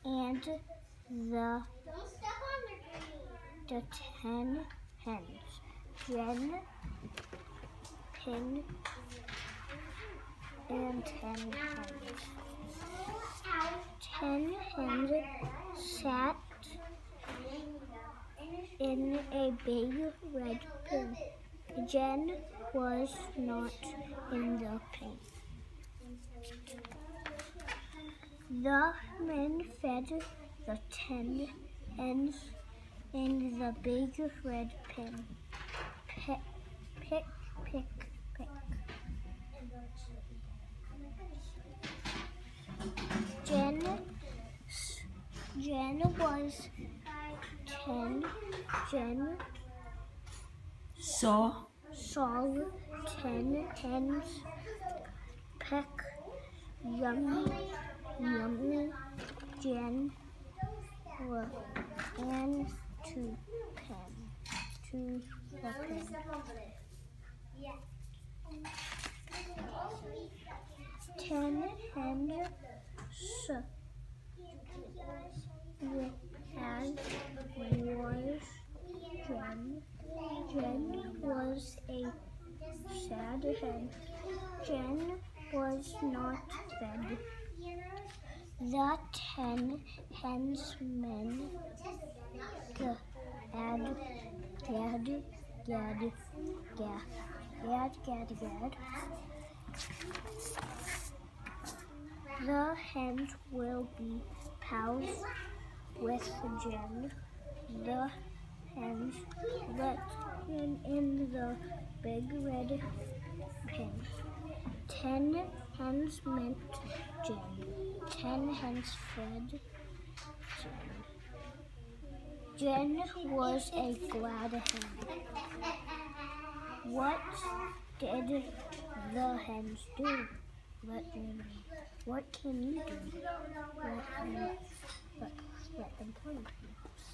and the 10 hens. Jen, Pin, and 10 hens. 10 hens sat in a big red pen. Jen was not in the pen. The men fed the 10 hens in the big red pen. Pick, pick, pick, pick. Jen was 10. Jen saw 10 hens peck. Yummy, yummy. Jen ran to the pen. 10 hens and was Jen. Jen was a sad hen. Jen was not fed. The 10 hens men gad. The hens will be pals with Jen. The hens let in the big red pen. 10 hens meant Jen. 10 hens fed Jen. Jen was a glad hen. What did the hens do? Let me know. What can you do? Let them point to me.